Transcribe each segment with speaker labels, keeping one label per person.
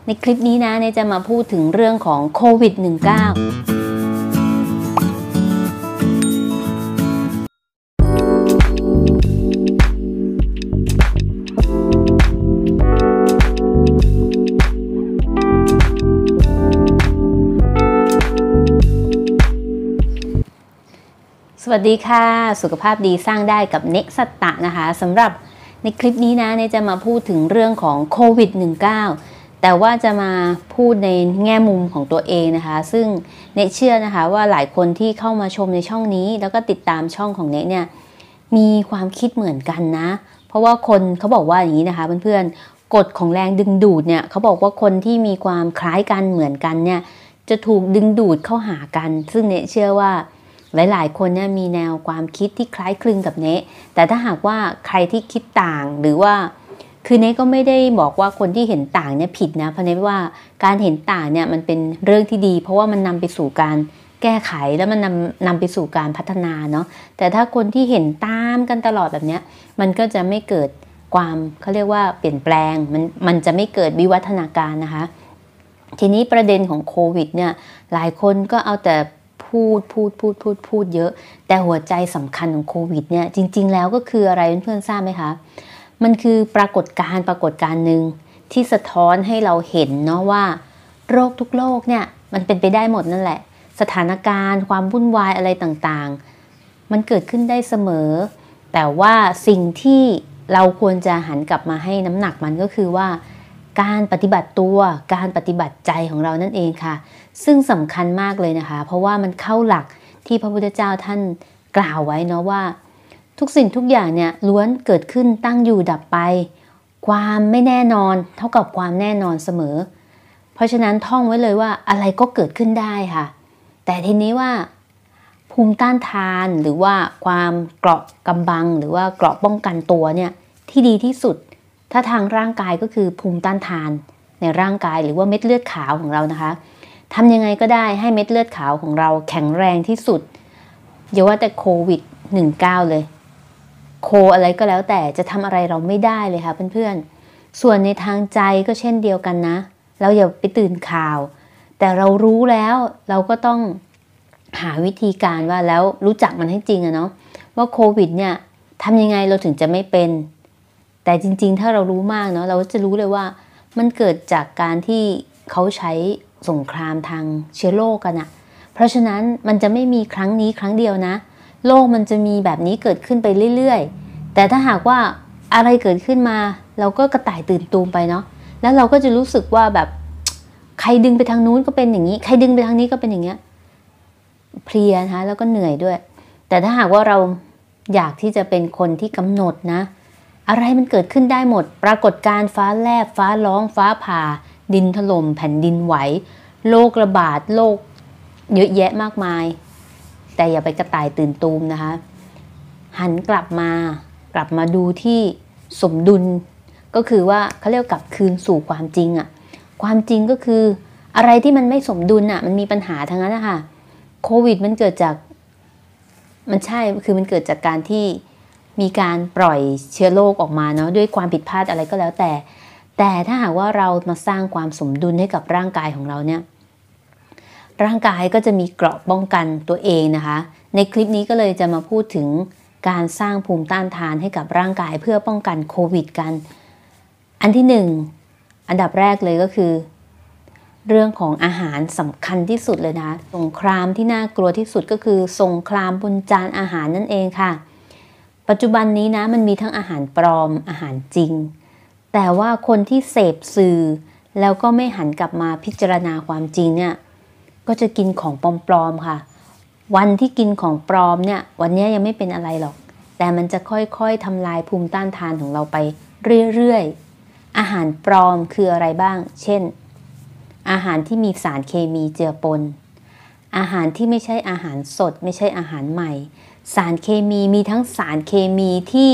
Speaker 1: ในคลิปนี้นะเนจะมาพูดถึงเรื่องของโควิด -19 สวัสดีค่ะสุขภาพดีสร้างได้กับเนสัตตะนะคะสำหรับในคลิปนี้นะเนจะมาพูดถึงเรื่องของโควิด -19 แต่ว่าจะมาพูดในแง่มุมของตัวเองนะคะซึ่งเนเชื่อนะคะว่าหลายคนที่เข้ามาชมในช่องนี้แล้วก็ติดตามช่องของเนเนี่ยมีความคิดเหมือนกันนะเพราะว่าคนเขาบอกว่าอย่างนี้นะคะเพื่อนๆกฎของแรงดึงดูดเนี่ยเขาบอกว่าคนที่มีความคล้ายกันเหมือนกันเนี่ยจะถูกดึงดูดเข้าหากันซึ่งเนเชื่อว่าหลายๆคนเนี่ยมีแนวความคิดที่คล้ายคลึงกับเนแต่ถ้าหากว่าใครที่คิดต่างหรือว่าคือเนก็ไม่ได้บอกว่าคนที่เห็นต่างเนี่ยผิดนะเพราะเนว่าการเห็นต่างเนี่ยมันเป็นเรื่องที่ดีเพราะว่ามันนำไปสู่การแก้ไขแล้วมันนำไปสู่การพัฒนาเนาะแต่ถ้าคนที่เห็นตามกันตลอดแบบเนี้ยมันก็จะไม่เกิดความเขาเรียกว่าเปลี่ยนแปลงมันจะไม่เกิดวิวัฒนาการนะคะทีนี้ประเด็นของโควิดเนี่ยหลายคนก็เอาแต่พูดเยอะแต่หัวใจสำคัญของโควิดเนี่ยจริงๆแล้วก็คืออะไรเพื่อนๆทราบไหมคะมันคือปรากฏการณ์หนึ่งที่สะท้อนให้เราเห็นเนาะว่าโรคทุกโรคเนี่ยมันเป็นไปได้หมดนั่นแหละสถานการณ์ความวุ่นวายอะไรต่างๆมันเกิดขึ้นได้เสมอแต่ว่าสิ่งที่เราควรจะหันกลับมาให้น้ำหนักมันก็คือว่าการปฏิบัติตัวการปฏิบัติใจของเรานั่นเองค่ะซึ่งสำคัญมากเลยนะคะเพราะว่ามันเข้าหลักที่พระพุทธเจ้าท่านกล่าวไว้เนาะว่าทุกสิ่งทุกอย่างเนี่ยล้วนเกิดขึ้นตั้งอยู่ดับไปความไม่แน่นอนเท่ากับความแน่นอนเสมอเพราะฉะนั้นท่องไว้เลยว่าอะไรก็เกิดขึ้นได้ค่ะแต่ทีนี้ว่าภูมิต้านทานหรือว่าความเกราะกำบังหรือว่าเกราะป้องกันตัวเนี่ยที่ดีที่สุดถ้าทางร่างกายก็คือภูมิต้านทานในร่างกายหรือว่าเม็ดเลือดขาวของเรานะคะทำยังไงก็ได้ให้เม็ดเลือดขาวของเราแข็งแรงที่สุดอย่าว่าแต่โควิด -19 เลยโคอะไรก็แล้วแต่จะทำอะไรเราไม่ได้เลยค่ะเพื่อนๆส่วนในทางใจก็เช่นเดียวกันนะเราอย่าไปตื่นข่าวแต่เรารู้แล้วเราก็ต้องหาวิธีการว่าแล้วรู้จักมันให้จริงอะเนาะว่าโควิดเนี่ยทำยังไงเราถึงจะไม่เป็นแต่จริงๆถ้าเรารู้มากเนาะเราจะรู้เลยว่ามันเกิดจากการที่เขาใช้สงครามทางเชื้อโรคกันอะเพราะฉะนั้นมันจะไม่มีครั้งนี้ครั้งเดียวนะโลกมันจะมีแบบนี้เกิดขึ้นไปเรื่อยๆแต่ถ้าหากว่าอะไรเกิดขึ้นมาเราก็กระต่ายตื่นตูมไปเนาะแล้วเราก็จะรู้สึกว่าแบบใครดึงไปทางนู้นก็เป็นอย่างนี้ใครดึงไปทางนี้ก็เป็นอย่างเงี้ยเพลียนะคะแล้วก็เหนื่อยด้วยแต่ถ้าหากว่าเราอยากที่จะเป็นคนที่กำหนดนะอะไรมันเกิดขึ้นได้หมดปรากฏการณ์ฟ้าแลบฟ้าร้องฟ้าผ่าดินถล่มแผ่นดินไหวโรคระบาดโรคเยอะแยะมากมายแต่อย่าไปกระต่ายตื่นตูมนะคะหันกลับมาดูที่สมดุลก็คือว่าเขาเรียกกลับคืนสู่ความจริงอะความจริงก็คืออะไรที่มันไม่สมดุลอะมันมีปัญหาทั้งนั้นนะคะโควิดมันเกิดจากมันเกิดจากการที่มีการปล่อยเชื้อโรคออกมาเนาะด้วยความผิดพลาดอะไรก็แล้วแต่ถ้าหากว่าเรามาสร้างความสมดุลให้กับร่างกายของเราเนี่ยร่างกายก็จะมีเกราะป้องกันตัวเองนะคะในคลิปนี้ก็เลยจะมาพูดถึงการสร้างภูมิต้านทานให้กับร่างกายเพื่อป้องกันโควิดกันอันที่หนึ่งอันดับแรกเลยก็คือเรื่องของอาหารสำคัญที่สุดเลยนะสงครามที่น่ากลัวที่สุดก็คือสงครามบนจานอาหารนั่นเองค่ะปัจจุบันนี้นะมันมีทั้งอาหารปลอมอาหารจริงแต่ว่าคนที่เสพสื่อแล้วก็ไม่หันกลับมาพิจารณาความจริงเนี่ยก็จะกินของปลอมๆค่ะวันที่กินของปลอมเนี่ยวันนี้ยังไม่เป็นอะไรหรอกแต่มันจะค่อยๆทำลายภูมิต้านทานของเราไปเรื่อยๆอาหารปลอมคืออะไรบ้างเช่นอาหารที่มีสารเคมีเจือปนอาหารที่ไม่ใช่อาหารสดไม่ใช่อาหารใหม่สารเคมีมีทั้งสารเคมี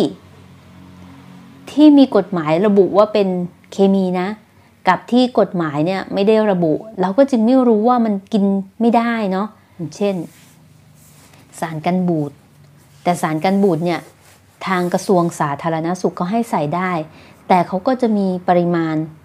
Speaker 1: ที่มีกฎหมายระบุว่าเป็นเคมีนะกับที่กฎหมายเนี่ยไม่ได้ระบุเราก็จึงไม่รู้ว่ามันกินไม่ได้เนาะเช่นสารกันบูดแต่สารกันบูดเนี่ยทางกระทรวงสาธารณสุขเขาให้ใส่ได้แต่เขาก็จะมีปริมาณ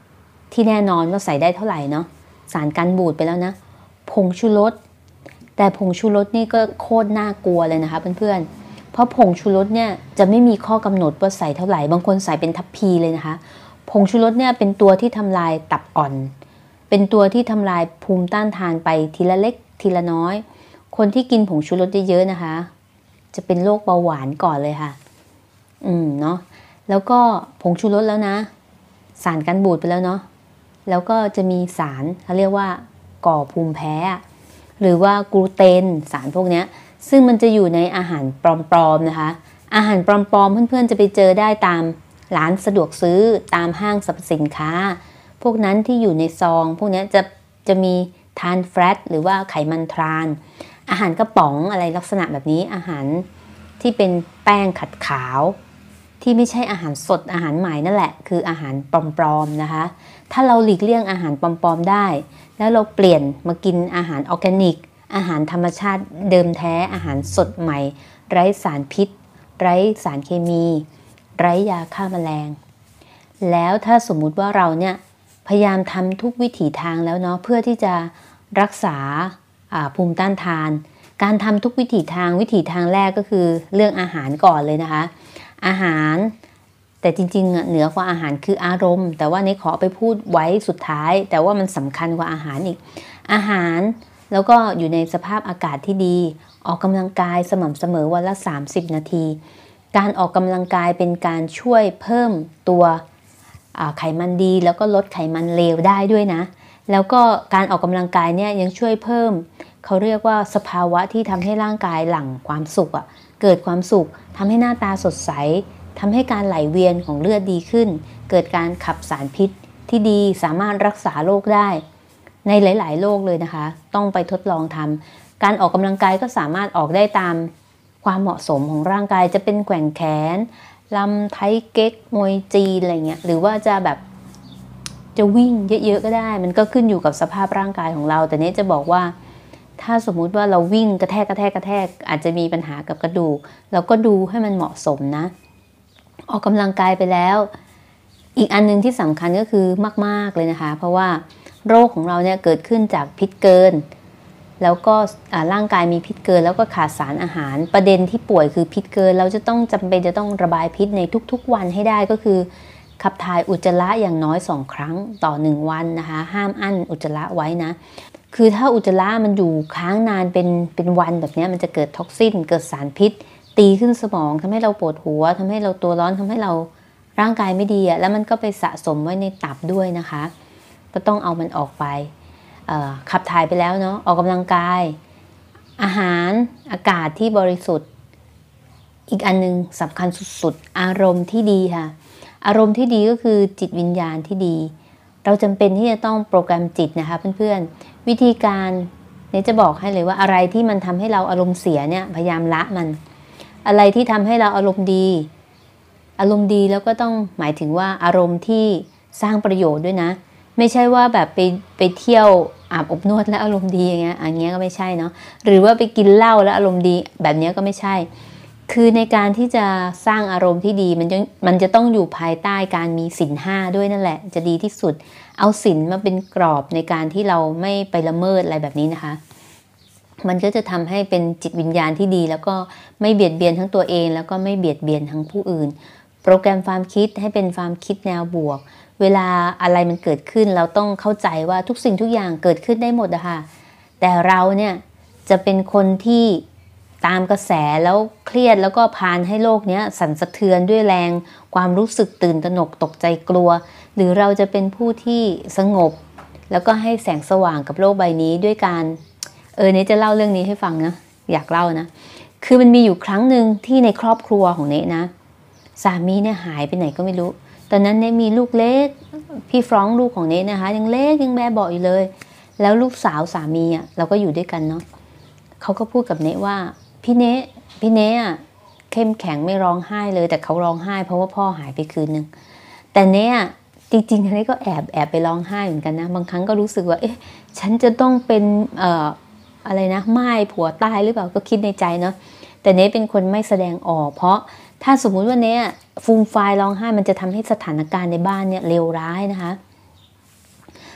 Speaker 1: ที่แน่นอนว่าใส่ได้เท่าไหร่เนาะสารกันบูดไปแล้วนะผงชูรสแต่ผงชูรสนี่ก็โคตรน่ากลัวเลยนะคะเพื่อนๆเพราะผงชูรสเนี่ยจะไม่มีข้อกำหนดว่าใส่เท่าไหร่บางคนใส่เป็นทัพพีเลยนะคะผงชูรสเนี่ยเป็นตัวที่ทำลายตับอ่อนเป็นตัวที่ทำลายภูมิต้านทานไปทีละเล็กทีละน้อยคนที่กินผงชูรสเยอะๆนะคะจะเป็นโรคเบาหวานก่อนเลยค่ะเนาะแล้วก็ผงชูรสแล้วนะสารกันบูดไปแล้วเนาะแล้วก็จะมีสารเขาเรียกว่าก่อภูมิแพ้หรือว่ากลูเตนสารพวกนี้ซึ่งมันจะอยู่ในอาหารปลอมๆนะคะอาหารปลอมๆเพื่อนๆจะไปเจอได้ตามร้านสะดวกซื้อตามห้างสรรพสินค้าพวกนั้นที่อยู่ในซองพวกนี้จะมีทรานแฟตหรือว่าไขมันทรานอาหารกระป๋องอะไรลักษณะแบบนี้อาหารที่เป็นแป้งขัดขาวที่ไม่ใช่อาหารสดอาหารใหม่นั่นแหละคืออาหารปลอมๆนะคะถ้าเราหลีกเลี่ยงอาหารปลอมๆได้แล้วเราเปลี่ยนมากินอาหารออร์แกนิกอาหารธรรมชาติเดิมแท้อาหารสดใหม่ไร้สารพิษไร้สารเคมีไร้ยาฆ่าแมลงแล้วถ้าสมมุติว่าเราเนี่ยพยายามทำทุกวิถีทางแล้วเนาะเพื่อที่จะรักษาภูมิต้านทานการทำทุกวิถีทางแรกก็คือเรื่องอาหารก่อนเลยนะคะอาหารแต่จริงๆเหนือกว่าอาหารคืออารมณ์แต่ว่านี้ขอไปพูดไว้สุดท้ายแต่ว่ามันสำคัญกว่าอาหารอีกอาหารแล้วก็อยู่ในสภาพอากาศที่ดีออกกำลังกายสม่ำเสมอวันละ30 นาทีการออกกำลังกายเป็นการช่วยเพิ่มตัวไขมันดีแล้วก็ลดไขมันเลวได้ด้วยนะแล้วก็การออกกำลังกายเนี่ยยังช่วยเพิ่มเขาเรียกว่าสภาวะที่ทำให้ร่างกายหลั่งความสุขเกิดความสุขทำให้หน้าตาสดใสทำให้การไหลเวียนของเลือดดีขึ้นเกิดการขับสารพิษที่ดีสามารถรักษาโรคได้ในหลายๆโรคเลยนะคะต้องไปทดลองทำการออกกำลังกายก็สามารถออกได้ตามความเหมาะสมของร่างกายจะเป็นแกว่งแขนลำไทเก๊กมวยจีนอะไรเงี้ยหรือว่าจะแบบจะวิ่งเยอะๆก็ได้มันก็ขึ้นอยู่กับสภาพร่างกายของเราแต่นี้จะบอกว่าถ้าสมมุติว่าเราวิ่งกระแทกอาจจะมีปัญหากับกระดูกเราก็ดูให้มันเหมาะสมนะออกกำลังกายไปแล้วอีกอันนึงที่สำคัญก็คือมากๆเลยนะคะเพราะว่าโรคของเราเนี่ยเกิดขึ้นจากพิษเกินแล้วก็ร่างกายมีพิษเกินแล้วก็ขาดสารอาหารประเด็นที่ป่วยคือพิษเกินเราจะต้องจำเป็นจะต้องระบายพิษในทุกๆวันให้ได้ก็คือขับถ่ายอุจจาระอย่างน้อย2 ครั้งต่อ1 วันนะคะห้ามอั้นอุจจาระไว้นะคือถ้าอุจจาระมันอยู่ค้างนานเป็นวันแบบนี้มันจะเกิดท็อกซินเกิดสารพิษตีขึ้นสมองทำให้เราปวดหัวทำให้เราตัวร้อนทำให้เราร่างกายไม่ดีแล้วมันก็ไปสะสมไว้ในตับด้วยนะคะก็ต้องเอามันออกไปขับถ่ายไปแล้วเนาะออกกำลังกายอาหารอากาศที่บริสุทธิ์อีกอันนึงสำคัญสุดๆอารมณ์ที่ดีค่ะอารมณ์ที่ดีก็คือจิตวิญญาณที่ดีเราจำเป็นที่จะต้องโปรแกรมจิตนะคะเพื่อนๆวิธีการเนี่ยจะบอกให้เลยว่าอะไรที่มันทำให้เราอารมณ์เสียเนี่ยพยายามละมันอะไรที่ทำให้เราอารมณ์ดีแล้วก็ต้องหมายถึงว่าอารมณ์ที่สร้างประโยชน์ด้วยนะไม่ใช่ว่าแบบไปเที่ยวอาบอบนวดแล้วอารมณ์ดีอย่างเงี้ยก็ไม่ใช่เนาะหรือว่าไปกินเหล้าแล้วอารมณ์ดีแบบนี้ก็ไม่ใช่คือในการที่จะสร้างอารมณ์ที่ดีมันจะต้องอยู่ภายใต้การมีศีล 5ด้วยนั่นแหละจะดีที่สุดเอาศีลมาเป็นกรอบในการที่เราไม่ไปละเมิดอะไรแบบนี้นะคะมันก็จะทำให้เป็นจิตวิญญาณที่ดีแล้วก็ไม่เบียดเบียนทั้งตัวเองแล้วก็ไม่เบียดเบียนทั้งผู้อื่นโปรแกรมความคิดให้เป็นความคิดแนวบวกเวลาอะไรมันเกิดขึ้นเราต้องเข้าใจว่าทุกสิ่งทุกอย่างเกิดขึ้นได้หมดนะคะแต่เราเนี่ยจะเป็นคนที่ตามกระแสแล้วเครียดแล้วก็พานให้โลกนี้สั่นสะเทือนด้วยแรงความรู้สึกตื่นตระหนกตกใจกลัวหรือเราจะเป็นผู้ที่สงบแล้วก็ให้แสงสว่างกับโลกใบนี้ด้วยการเนี่ยจะเล่าเรื่องนี้ให้ฟังนะอยากเล่านะคือมันมีอยู่ครั้งหนึ่งที่ในครอบครัวของเนนะสามีเนี่ยหายไปไหนก็ไม่รู้ตอนนั้นเนมีลูกเล็กพี่ฟรองก์ลูกของเนนะคะยังเล็กยังแบเบาะอยู่เลยแล้วลูกสาวสามีเราก็อยู่ด้วยกันเนาะเขาก็พูดกับเนว่าพี่เนเข้มแข็งไม่ร้องไห้เลยแต่เขาร้องไห้เพราะว่าพ่อหายไปคืนนึงแต่เนจริงๆเนก็แอบไปร้องไห้เหมือนกันนะบางครั้งก็รู้สึกว่าฉันจะต้องเป็นอะไรนะม่ายผัวตายหรือเปล่าก็คิดในใจเนาะแต่เนเป็นคนไม่แสดงออกเพราะถ้าสมมุติว่าเนฟูมฟายร้องไห้มันจะทำให้สถานการณ์ในบ้านเนี่ยเลวร้ายนะคะ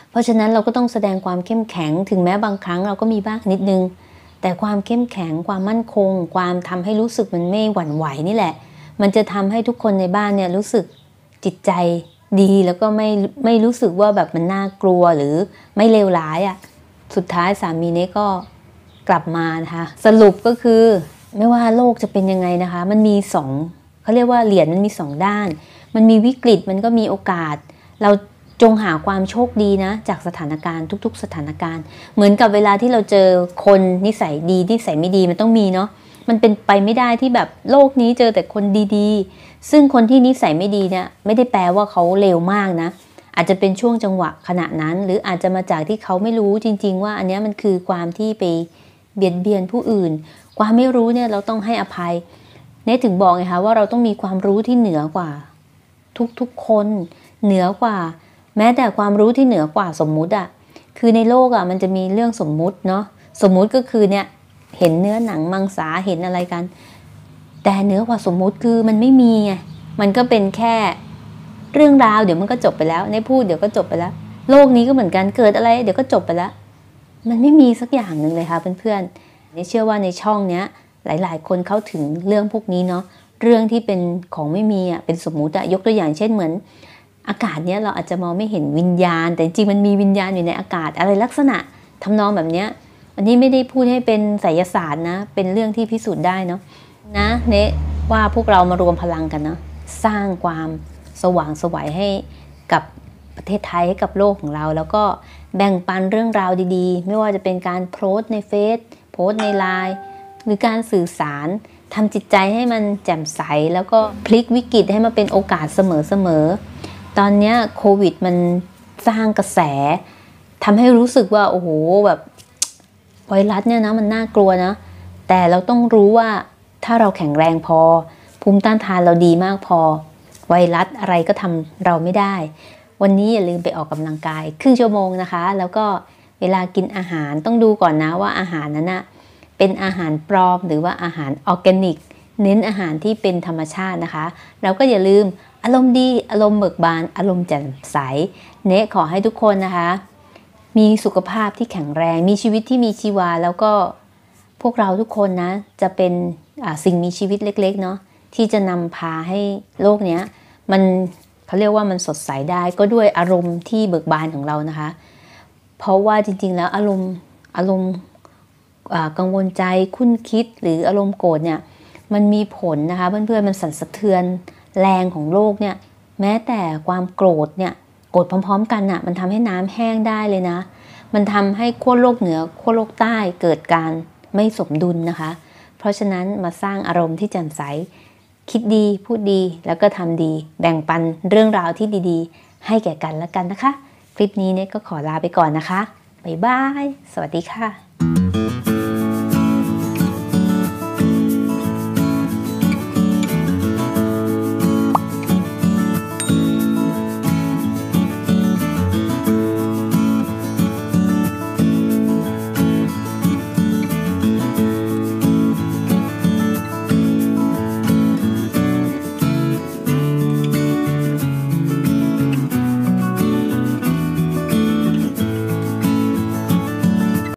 Speaker 1: เพราะฉะนั้นเราก็ต้องแสดงความเข้มแข็งถึงแม้บางครั้งเราก็มีบ้างนิดนึงแต่ความเข้มแข็งความมั่นคงความทำให้รู้สึกมันไม่หวั่นไหวนี่แหละมันจะทำให้ทุกคนในบ้านเนี่ยรู้สึกจิตใจดีแล้วก็ไม่รู้สึกว่าแบบมันน่ากลัวหรือไม่เลวร้ายอ่ะสุดท้ายสามีนี้ก็กลับมานะคะสรุปก็คือไม่ว่าโลกจะเป็นยังไงนะคะมันมีเขาเรียกว่าเหรียญมันมี2 ด้านมันมีวิกฤตมันก็มีโอกาสเราจงหาความโชคดีนะจากสถานการณ์ทุกๆสถานการณ์เหมือนกับเวลาที่เราเจอคนนิสัยดีนิสัยไม่ดีมันต้องมีเนาะมันเป็นไปไม่ได้ที่แบบโลกนี้เจอแต่คนดีๆซึ่งคนที่นิสัยไม่ดีเนี่ยไม่ได้แปลว่าเขาเลวมากนะอาจจะเป็นช่วงจังหวะขณะนั้นหรืออาจจะมาจากที่เขาไม่รู้จริงๆว่าอันนี้มันคือความที่ไปเบียดเบียนผู้อื่นความไม่รู้เนี่ยเราต้องให้อภัยเนี่ยถึงบอกไงคะว่าเราต้องมีความรู้ที่เหนือกว่าทุกๆคนเหนือกว่าแม้แต่ความรู้ที่เหนือกว่าสมมุติอ่ะคือในโลกอ่ะมันจะมีเรื่องสมมุติเนาะสมมุติก็คือเนี่ยเห็นเนื้อหนังมังสาเห็นอะไรกันแต่เหนือกว่าสมมุติคือมันไม่มีไงมันก็เป็นแค่เรื่องราวเดี๋ยวมันก็จบไปแล้วในพูดเดี๋ยวก็จบไปแล้วโลกนี้ก็เหมือนกันเกิดอะไรเดี๋ยวก็จบไปแล้วมันไม่มีสักอย่างหนึ่งเลยค่ะเพื่อนๆนี่เชื่อว่าในช่องเนี้ยหลายๆคนเข้าถึงเรื่องพวกนี้เนาะเรื่องที่เป็นของไม่มีอ่ะเป็นสมมุติอ่ะยกตัวอย่างเช่นเหมือนอากาศเนี้ยเราอาจจะมองไม่เห็นวิญญาณแต่จริงมันมีวิญญาณอยู่ในอากาศอะไรลักษณะทำนองแบบเนี้ยอันนี้ไม่ได้พูดให้เป็นไสยศาสตร์นะเป็นเรื่องที่พิสูจน์ได้เนาะนะเนะว่าพวกเรามารวมพลังกันเนาะสร้างความสว่างไสวให้กับประเทศไทยให้กับโลกของเราแล้วก็แบ่งปันเรื่องราวดีๆไม่ว่าจะเป็นการโพสต์ในเฟซโพสต์ในไลน์หรือการสื่อสารทำจิตใจให้มันแจ่มใสแล้วก็พลิกวิกฤตให้มาเป็นโอกาสเสมอตอนนี้โควิดมันสร้างกระแสทำให้รู้สึกว่าโอ้โหแบบไวรัสเนี่ยนะมันน่ากลัวนะแต่เราต้องรู้ว่าถ้าเราแข็งแรงพอภูมิต้านทานเราดีมากพอไวรัสอะไรก็ทำเราไม่ได้วันนี้อย่าลืมไปออกกำลังกายครึ่งชั่วโมงนะคะแล้วก็เวลากินอาหารต้องดูก่อนนะว่าอาหารนั้นนะเป็นอาหารปลอมหรือว่าอาหารออร์แกนิกเน้นอาหารที่เป็นธรรมชาตินะคะแล้วก็อย่าลืมอารมณ์ดีอารมณ์เบิกบานอารมณ์แจ่มใสเนะขอให้ทุกคนนะคะมีสุขภาพที่แข็งแรงมีชีวิตที่มีชีวาแล้วก็พวกเราทุกคนนะจะเป็นสิ่งมีชีวิตเล็กๆเนาะที่จะนำพาให้โลกเนี้ยมันเขาเรียกว่ามันสดใสได้ก็ด้วยอารมณ์ที่เบิกบานของเรานะคะเพราะว่าจริงๆแล้วอารมณ์กังวลใจคุ้นคิดหรืออารมณ์โกรธเนี่ยมันมีผลนะคะเพื่อนๆมันสั่นสะเทือนแรงของโลกเนี่ยแม้แต่ความโกรธเนี่ยโกรธพร้อมๆกันน่ะมันทำให้น้ำแห้งได้เลยนะมันทำให้ขั้วโลกเหนือขั้วโลกใต้เกิดการไม่สมดุลนะคะเพราะฉะนั้นมาสร้างอารมณ์ที่แจ่มใสคิดดีพูดดีแล้วก็ทำดีแบ่งปันเรื่องราวที่ดีๆให้แก่กันและกันนะคะคลิปนี้เนี่ยก็ขอลาไปก่อนนะคะบ๊ายบายสวัสดีค่ะ